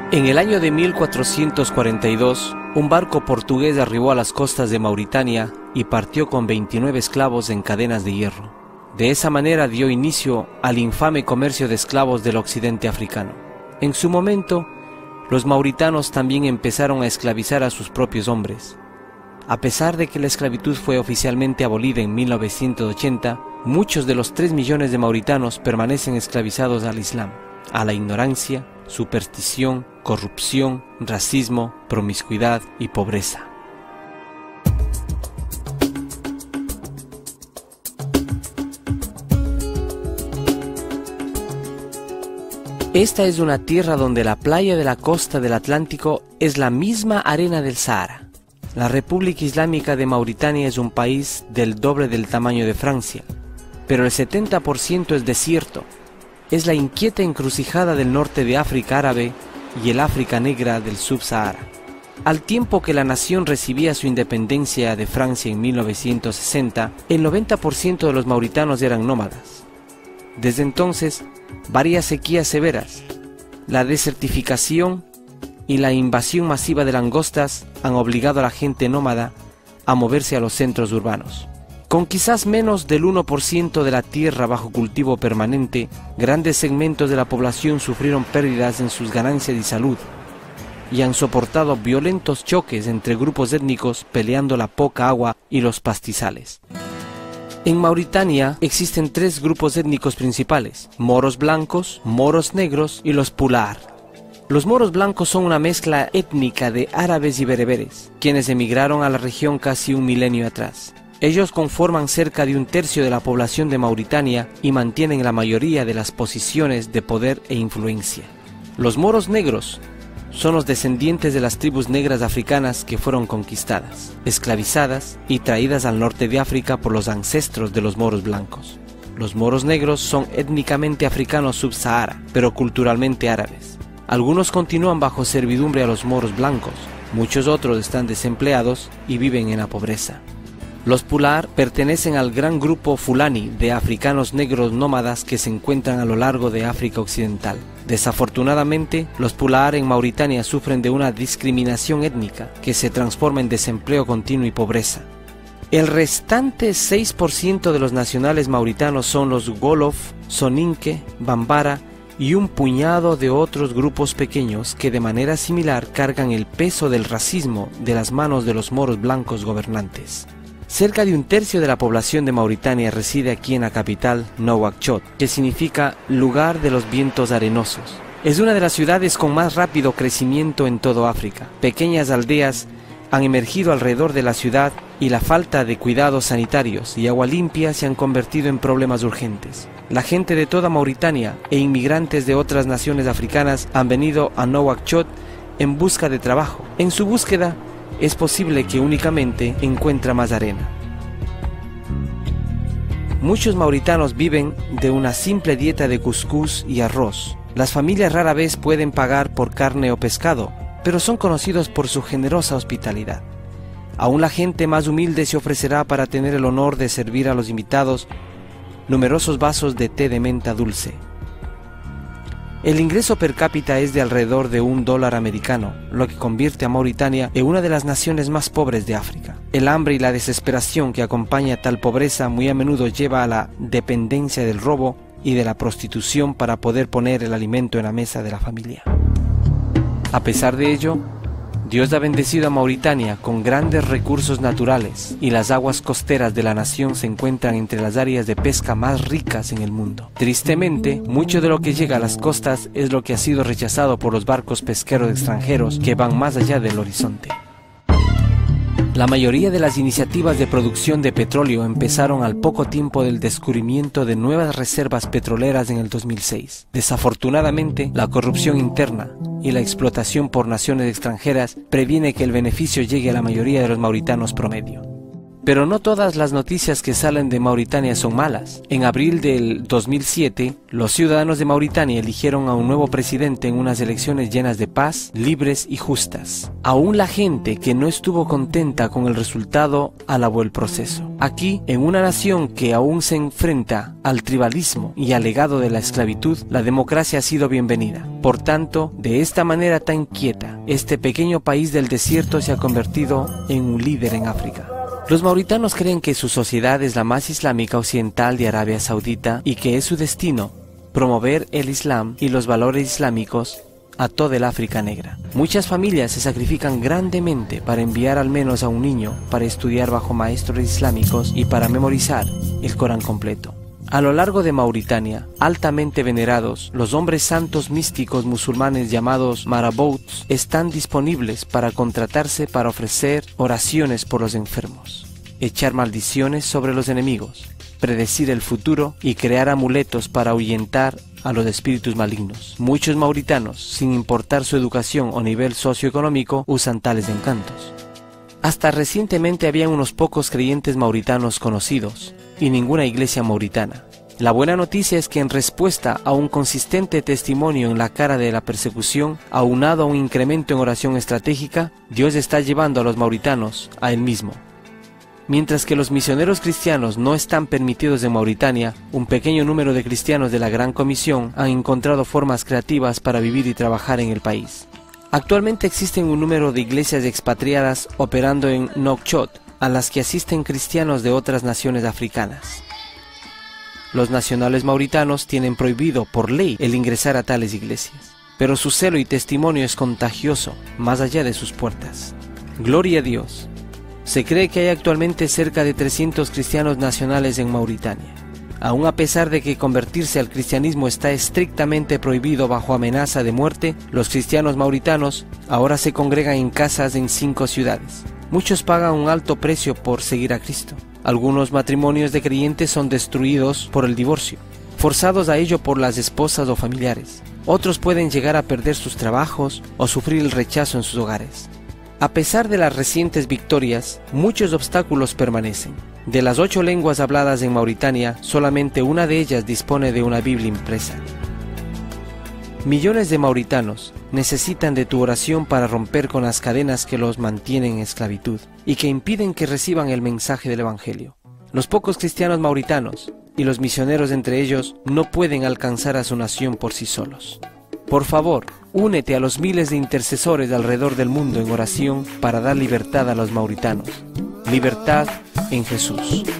En el año de 1442, un barco portugués arribó a las costas de Mauritania y partió con 29 esclavos en cadenas de hierro. De esa manera dio inicio al infame comercio de esclavos del occidente africano. En su momento, los mauritanos también empezaron a esclavizar a sus propios hombres. A pesar de que la esclavitud fue oficialmente abolida en 1980, muchos de los 3 millones de mauritanos permanecen esclavizados al Islam, a la ignorancia, superstición, corrupción, racismo, promiscuidad y pobreza. Esta es una tierra donde la playa de la costa del Atlántico es la misma arena del Sahara. La República Islámica de Mauritania es un país del doble del tamaño de Francia, pero el 70% es desierto. Es la inquieta encrucijada del norte de África árabe y el África negra del Sub-Sahara. Al tiempo que la nación recibía su independencia de Francia en 1960, el 90% de los mauritanos eran nómadas. Desde entonces, varias sequías severas, la desertificación y la invasión masiva de langostas han obligado a la gente nómada a moverse a los centros urbanos. Con quizás menos del 1% de la tierra bajo cultivo permanente, grandes segmentos de la población sufrieron pérdidas en sus ganancias y salud, y han soportado violentos choques entre grupos étnicos peleando la poca agua y los pastizales. En Mauritania existen 3 grupos étnicos principales: moros blancos, moros negros y los Pular. Los moros blancos son una mezcla étnica de árabes y bereberes, quienes emigraron a la región casi un milenio atrás. Ellos conforman cerca de 1/3 de la población de Mauritania y mantienen la mayoría de las posiciones de poder e influencia. Los moros negros son los descendientes de las tribus negras africanas que fueron conquistadas, esclavizadas y traídas al norte de África por los ancestros de los moros blancos. Los moros negros son étnicamente africanos sub-Sahara, pero culturalmente árabes. Algunos continúan bajo servidumbre a los moros blancos, muchos otros están desempleados y viven en la pobreza. Los Pular pertenecen al gran grupo Fulani de africanos negros nómadas que se encuentran a lo largo de África Occidental. Desafortunadamente, los Pular en Mauritania sufren de una discriminación étnica que se transforma en desempleo continuo y pobreza. El restante 6% de los nacionales mauritanos son los Wolof, Soninke, Bambara y un puñado de otros grupos pequeños que de manera similar cargan el peso del racismo de las manos de los moros blancos gobernantes. Cerca de 1/3 de la población de Mauritania reside aquí en la capital, Nouakchott, que significa lugar de los vientos arenosos. Es una de las ciudades con más rápido crecimiento en todo África. Pequeñas aldeas han emergido alrededor de la ciudad y la falta de cuidados sanitarios y agua limpia se han convertido en problemas urgentes. La gente de toda Mauritania e inmigrantes de otras naciones africanas han venido a Nouakchott en busca de trabajo. En su búsqueda, es posible que únicamente encuentre más arena. Muchos mauritanos viven de una simple dieta de cuscús y arroz. Las familias rara vez pueden pagar por carne o pescado, pero son conocidos por su generosa hospitalidad. Aún la gente más humilde se ofrecerá para tener el honor de servir a los invitados numerosos vasos de té de menta dulce. El ingreso per cápita es de alrededor de $1 americano, lo que convierte a Mauritania en una de las naciones más pobres de África. El hambre y la desesperación que acompaña a tal pobreza muy a menudo lleva a la dependencia del robo y de la prostitución para poder poner el alimento en la mesa de la familia. A pesar de ello, Dios ha bendecido a Mauritania con grandes recursos naturales y las aguas costeras de la nación se encuentran entre las áreas de pesca más ricas en el mundo. Tristemente, mucho de lo que llega a las costas es lo que ha sido rechazado por los barcos pesqueros extranjeros que van más allá del horizonte. La mayoría de las iniciativas de producción de petróleo empezaron al poco tiempo del descubrimiento de nuevas reservas petroleras en el 2006. Desafortunadamente, la corrupción interna y la explotación por naciones extranjeras previene que el beneficio llegue a la mayoría de los mauritanos promedio. Pero no todas las noticias que salen de Mauritania son malas. En abril del 2007, los ciudadanos de Mauritania eligieron a un nuevo presidente en unas elecciones llenas de paz, libres y justas. Aún la gente que no estuvo contenta con el resultado alabó el proceso. Aquí, en una nación que aún se enfrenta al tribalismo y al legado de la esclavitud, la democracia ha sido bienvenida. Por tanto, de esta manera tan quieta, este pequeño país del desierto se ha convertido en un líder en África. Los mauritanos creen que su sociedad es la más islámica occidental de Arabia Saudita y que es su destino promover el Islam y los valores islámicos a toda el África negra. Muchas familias se sacrifican grandemente para enviar al menos a un niño para estudiar bajo maestros islámicos y para memorizar el Corán completo. A lo largo de Mauritania, altamente venerados, los hombres santos místicos musulmanes llamados marabouts están disponibles para contratarse para ofrecer oraciones por los enfermos, echar maldiciones sobre los enemigos, predecir el futuro y crear amuletos para ahuyentar a los espíritus malignos. Muchos mauritanos, sin importar su educación o nivel socioeconómico, usan tales encantos. Hasta recientemente había unos pocos creyentes mauritanos conocidos y ninguna iglesia mauritana. La buena noticia es que en respuesta a un consistente testimonio en la cara de la persecución, aunado a un incremento en oración estratégica, Dios está llevando a los mauritanos a Él mismo. Mientras que los misioneros cristianos no están permitidos en Mauritania, un pequeño número de cristianos de la Gran Comisión han encontrado formas creativas para vivir y trabajar en el país. Actualmente existen un número de iglesias expatriadas operando en Nouakchott, a las que asisten cristianos de otras naciones africanas. Los nacionales mauritanos tienen prohibido por ley el ingresar a tales iglesias, pero su celo y testimonio es contagioso más allá de sus puertas. Gloria a Dios. Se cree que hay actualmente cerca de 300 cristianos nacionales en Mauritania. Aún a pesar de que convertirse al cristianismo está estrictamente prohibido bajo amenaza de muerte, los cristianos mauritanos ahora se congregan en casas en 5 ciudades. Muchos pagan un alto precio por seguir a Cristo. Algunos matrimonios de creyentes son destruidos por el divorcio, forzados a ello por las esposas o familiares. Otros pueden llegar a perder sus trabajos o sufrir el rechazo en sus hogares. A pesar de las recientes victorias, muchos obstáculos permanecen. De las 8 lenguas habladas en Mauritania, solamente una de ellas dispone de una Biblia impresa. Millones de mauritanos necesitan de tu oración para romper con las cadenas que los mantienen en esclavitud y que impiden que reciban el mensaje del Evangelio. Los pocos cristianos mauritanos y los misioneros entre ellos no pueden alcanzar a su nación por sí solos. Por favor, únete a los miles de intercesores alrededor del mundo en oración para dar libertad a los mauritanos. Libertad en Jesús.